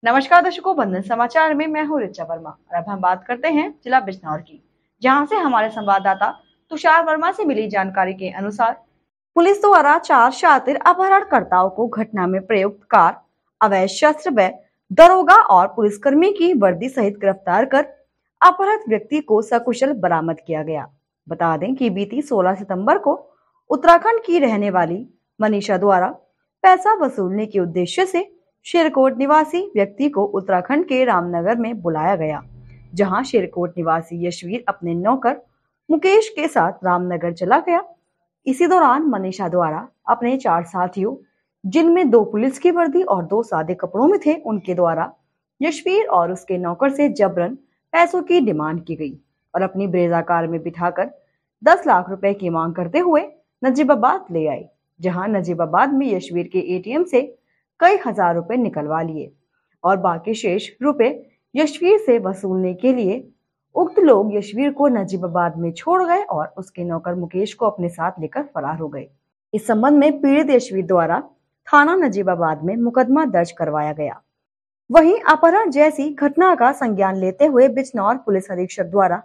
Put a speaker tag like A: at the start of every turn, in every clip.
A: नमस्कार दर्शकों, बंधन समाचार में मैं हूँ ऋचा वर्मा और अब हम बात करते हैं जिला बिजनौर की, जहां से हमारे संवाददाता तुषार वर्मा से मिली जानकारी के अनुसार पुलिस द्वारा 4 शातिर अपहरणकर्ताओं को घटना में प्रयुक्त कार, अवैध शस्त्र व दरोगा और पुलिसकर्मी की वर्दी सहित गिरफ्तार कर अपहृत व्यक्ति को सकुशल बरामद किया गया। बता दें कि बीती 16 सितंबर को उत्तराखंड की रहने वाली मनीषा द्वारा पैसा वसूलने के उद्देश्य से शेरकोट निवासी व्यक्ति को उत्तराखंड के रामनगर में बुलाया गया, जहां शेरकोट निवासी यशवीर अपने नौकर मुकेश के साथ रामनगर चला गया। इसी दौरान मनीषा द्वारा अपने 4 साथियों, जिनमें 2 पुलिस की वर्दी और 2 सादे कपड़ों में थे, उनके द्वारा यशवीर और उसके नौकर से जबरन पैसों की डिमांड की गई और अपनी ब्रेजा कार में बिठाकर 10 लाख रुपए की मांग करते हुए नजीबाबाद ले आए, जहां नजीबाबाद में यशवीर के एटीएम से कई हजार रुपए निकलवा लिए और बाकी शेष रुपए यशवीर से वसूलने के लिए उक्त लोग यशवीर को नजीबाबाद में छोड़ गए और उसके नौकर मुकेश को अपने साथ लेकर फरार हो गए। इस संबंध में पीड़ित यशवीर द्वारा थाना नजीबाबाद में मुकदमा दर्ज करवाया गया। वहीं अपहरण जैसी घटना का संज्ञान लेते हुए बिजनौर पुलिस अधीक्षक द्वारा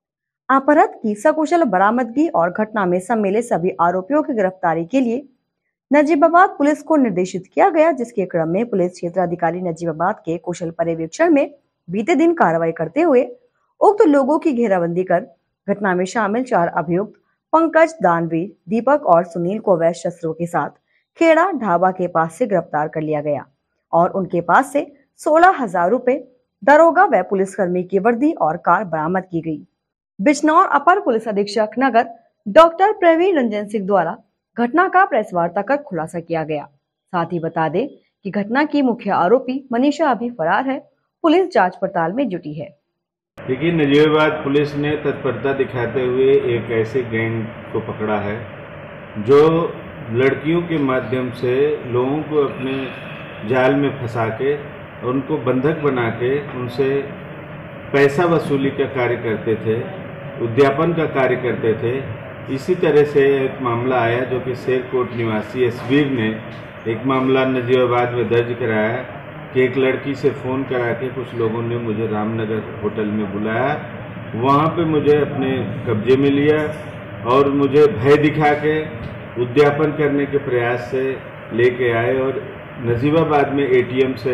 A: अपहृत की सकुशल बरामदगी और घटना में सम्मिलित सभी आरोपियों की गिरफ्तारी के लिए नजीबाबाद पुलिस को निर्देशित किया गया, जिसके क्रम में पुलिस क्षेत्र अधिकारी नजीबाबाद के कुशल पर्यवेक्षण में बीते दिन कार्रवाई करते हुए उक्त लोगों की घेराबंदी कर घटना में शामिल 4 अभियुक्त पंकज, दानवीर, दीपक और सुनील को अवैध शस्त्रों के साथ खेड़ा ढाबा के पास से गिरफ्तार कर लिया गया और उनके पास से 16,000 रुपए, दरोगा व पुलिसकर्मी की वर्दी और कार बरामद की गई। बिजनौर अपर पुलिस अधीक्षक नगर डॉक्टर प्रवीण रंजन सिंह द्वारा घटना का प्रेस वार्ता कर खुलासा किया गया। साथ ही बता दें कि घटना की मुख्य आरोपी मनीषा अभी फरार है। पुलिस जांच पड़ताल में जुटी है।
B: देखिए, नजीबाबाद पुलिस ने तत्परता दिखाते हुए एक ऐसे गैंग को पकड़ा है जो लड़कियों के माध्यम से लोगों को अपने जाल में फंसा के उनको बंधक बना के उनसे पैसा वसूली का कार्य करते थे, उद्यापन का कार्य करते थे। इसी तरह से एक मामला आया जो कि शेरकोट निवासी यशवीर ने एक मामला नजीबाबाद में दर्ज कराया कि एक लड़की से फ़ोन करा के कुछ लोगों ने मुझे रामनगर होटल में बुलाया, वहाँ पे मुझे अपने कब्जे में लिया और मुझे भय दिखा के उद्यापन करने के प्रयास से लेके आए और नजीबाबाद में एटीएम से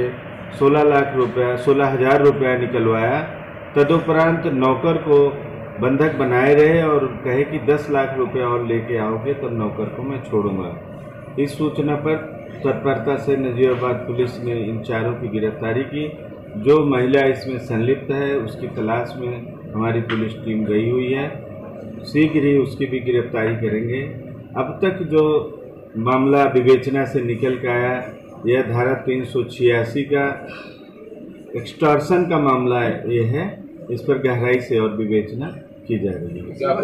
B: 16,000 रुपया निकलवाया। तदुपरांत नौकर को बंधक बनाए रहे और कहे कि 10 लाख रुपए और लेके आओगे तो नौकर को मैं छोड़ूंगा। इस सूचना पर तत्परता से नजीबाबाद पुलिस ने इन 4 की गिरफ्तारी की। जो महिला इसमें संलिप्त है उसकी तलाश में हमारी पुलिस टीम गई हुई है, शीघ्र ही उसकी भी गिरफ्तारी करेंगे। अब तक जो मामला विवेचना से निकल के आया, यह धारा 386 का एक्सटॉर्शन का मामला ये है। इस पर गहराई से और विवेचना की जा रही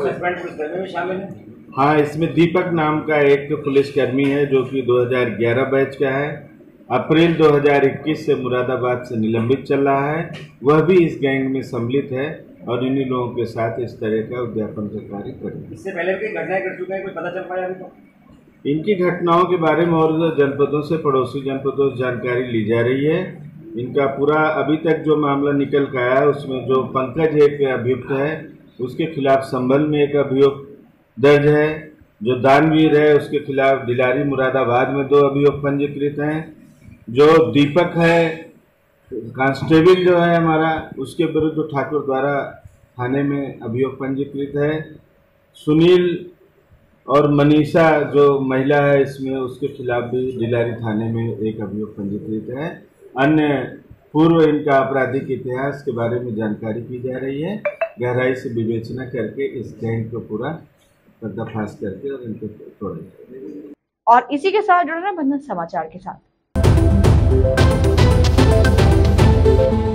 B: है। हाँ, इसमें दीपक नाम का एक पुलिसकर्मी है जो कि 2011 बैच का है, अप्रैल 2021 से मुरादाबाद से निलंबित चल रहा है। वह भी इस गैंग में सम्मिलित है और इन्हीं लोगों के साथ इस तरह का उद्यापन का कार्य करेंगे।
C: इससे पहले भी घटनाएं कर चुके हैं, कोई पता चल पाया अभी तो?
B: इनकी घटनाओं के बारे में और जनपदों से, पड़ोसी जनपदों से जानकारी ली जा रही है। इनका पूरा अभी तक जो मामला निकल के आया है उसमें जो पंकज एक अभियुक्त है उसके खिलाफ संभल में एक अभियोग दर्ज है। जो दानवीर है उसके खिलाफ डिलारी मुरादाबाद में 2 अभियोग पंजीकृत हैं। जो दीपक है कांस्टेबल जो है हमारा, उसके विरुद्ध ठाकुर द्वारा थाने में अभियोग पंजीकृत है। सुनील और मनीषा जो महिला है इसमें, उसके खिलाफ भी डिलारी थाने में एक अभियोग पंजीकृत है। अन्य पूर्व इनका आपराधिक इतिहास के बारे में जानकारी की जा रही है। गहराई से विवेचना करके इस गैंग को पूरा पर्दाफाश करके और इनको तोड़ेंगे।
A: और इसी के साथ जुड़ना बंधन समाचार के साथ।